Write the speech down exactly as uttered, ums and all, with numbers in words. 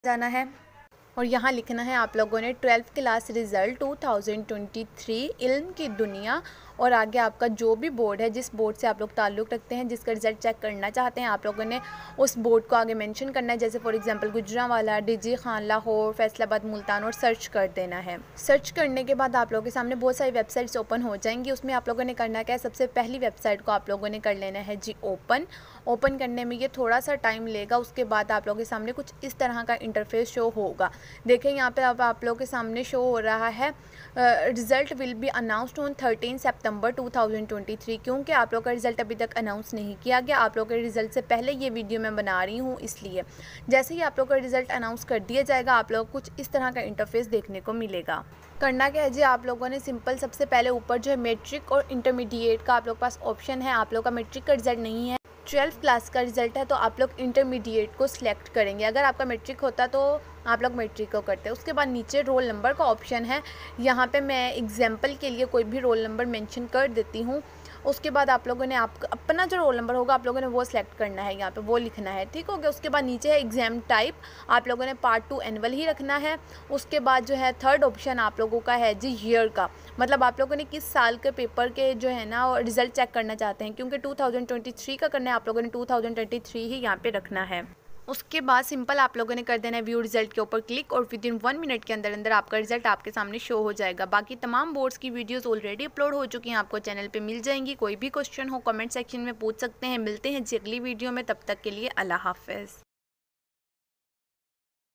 जाना है और यहाँ लिखना है आप लोगों ने twelfth class result two thousand twenty three इल्म की दुनिया, और आगे आपका जो भी बोर्ड है, जिस बोर्ड से आप लोग ताल्लुक़ रखते हैं, जिसका रिज़ल्ट चेक करना चाहते हैं, आप लोगों ने उस बोर्ड को आगे मेंशन करना है। जैसे for example Gujranwala, D G Khan, Lahore, Faisalabad, Multan, और सर्च कर देना है। सर्च करने के बाद आप लोगों के सामने बहुत सारी वेबसाइट्स ओपन हो जाएंगी। उसमें आप लोगों ने करना क्या है, सबसे पहली वेबसाइट को आप लोगों ने कर लेना है जी ओपन। ओपन करने में ये थोड़ा सा टाइम लेगा। उसके बाद आप लोगों के सामने कुछ इस तरह का इंटरफेस शो होगा। देखें यहाँ पे अब आप लोगों के सामने शो हो रहा है result will be announced on thirteen September two thousand twenty three. क्योंकि आप लोग का रिज़ल्ट अभी तक अनाउंस नहीं किया गया, आप लोग के रिज़ल्ट से पहले ये वीडियो मैं बना रही हूँ, इसलिए जैसे ही आप लोग का रिज़ल्ट अनाउंस कर दिया जाएगा, आप लोग कुछ इस तरह का इंटरफेस देखने को मिलेगा। करना क्या है जी, आप लोगों ने सिंपल सबसे पहले ऊपर जो है मेट्रिक और इंटरमीडिएट का आप लोग पास ऑप्शन है। आप लोग का मेट्रिक का रिज़ल्ट नहीं है, ट्वेल्थ क्लास का रिज़ल्ट है, तो आप लोग इंटरमीडिएट को सिलेक्ट करेंगे। अगर आपका मेट्रिक होता तो आप लोग मेट्रिक को करते हैं। उसके बाद नीचे रोल नंबर का ऑप्शन है, यहाँ पे मैं एग्जांपल के लिए कोई भी रोल नंबर मेंशन कर देती हूँ। उसके बाद आप लोगों ने आप अपना जो रोल नंबर होगा आप लोगों ने वो सिलेक्ट करना है, यहाँ पे वो लिखना है, ठीक हो गया। उसके बाद नीचे है एग्ज़ाम टाइप, आप लोगों ने पार्ट टू एनुअल ही रखना है। उसके बाद जो है थर्ड ऑप्शन आप लोगों का है जी ईयर का, मतलब आप लोगों ने किस साल के पेपर के जो है ना रिज़ल्ट चेक करना चाहते हैं। क्योंकि टू थाउजेंड ट्वेंटी थ्री का करना है, आप लोगों ने टू थाउजेंड ट्वेंटी थ्री ही यहाँ पे रखना है। उसके बाद सिंपल आप लोगों ने कर देना है व्यू रिज़ल्ट के ऊपर क्लिक, और विद इन वन मिनट के अंदर अंदर आपका रिज़ल्ट आपके सामने शो हो जाएगा। बाकी तमाम बोर्ड्स की वीडियोस ऑलरेडी अपलोड हो चुकी हैं, आपको चैनल पे मिल जाएंगी। कोई भी क्वेश्चन हो कमेंट सेक्शन में पूछ सकते हैं। मिलते हैं जी अगली वीडियो में, तब तक के लिए अल्लाह हाफ़िज़।